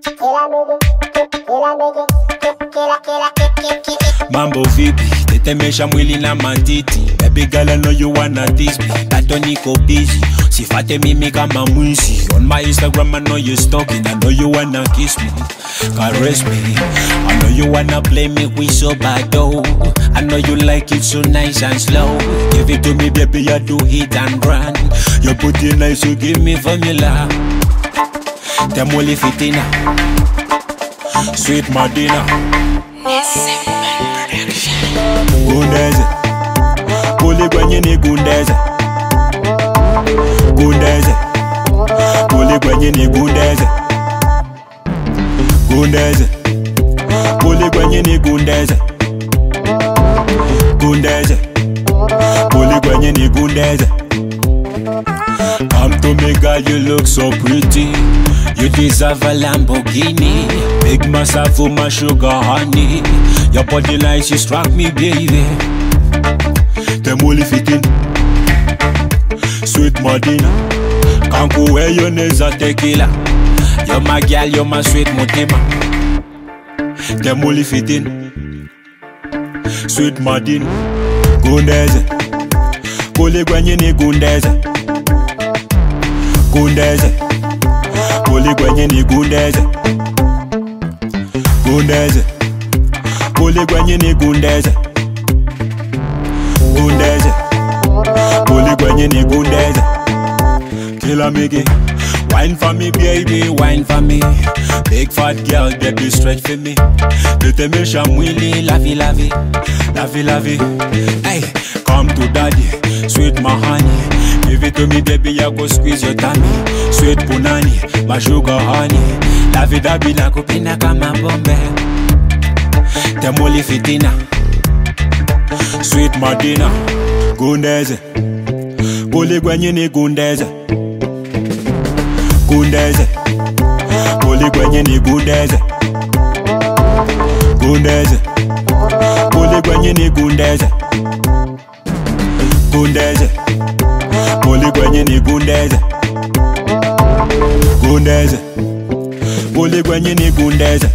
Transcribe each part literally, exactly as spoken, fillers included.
Mambo vipi, tetemesha mwili na matiti. Baby girl, I know you wanna tease me, bado niko busy, sifate mimi kama mwizi. On my Instagram I know you stalking, I know you wanna kiss me, caress me. I know you wanna play me with so bad oh. I know you like it so nice and slow. Give it to me baby, I do hit and run. Your booty nice, so give me formula. Temoli fitina, sweet Madina. Gundeze, kuli kwenye ni gundeze. Gundeze, kuli kwenye ni gundeze. Gundeze, kuli kwenye ni gundeze. Gundeze, kuli kwenye ni gundeze. Come to me girl, you look so pretty. You deserve a Lamborghini. Big massive for my sugar honey. Your body nice, you struck me baby. Temoli fitin, sweet Madina. Can't go where your nails are tequila. You're my girl, you're my sweet Mutima. Temoli fitin, sweet Madina. Gundeze, kuli kwenye ni gundeze. Gundeze, kuli kwenye ni gundeze. Gundeze, kuli kwenye ni gundeze. Gundeze, kuli kwenye ni gundeze. Killer Miggy, wine for me baby, wine for me. Big fat girl, baby stretch for me. Tetemesha mwili, lavi lavi, lavi lavi. Hey, come to daddy, sweet my honey. Give it to me baby, I go squeeze your tummy. Sweet punani, my sugar honey. Lavi dabi na kupina kama bombe. Temoli fitina, sweet Madina. Gundeze, kuli kwenye ni gundeze. Gundeze, kuli kwenye ni gundeze. Gundeze, kuli kwenye ni gundeze. Gundeze, kuli kwenye ni gundeze. Gundeze, kuli kwenye ni gundeze.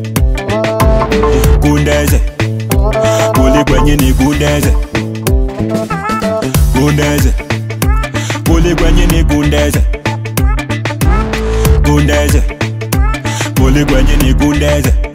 Gundeze, kuli kwenye ni gundeze. Gundeze, kuli kwenye ni gundeze. Gundeze, kuli kwenye ni gundeze.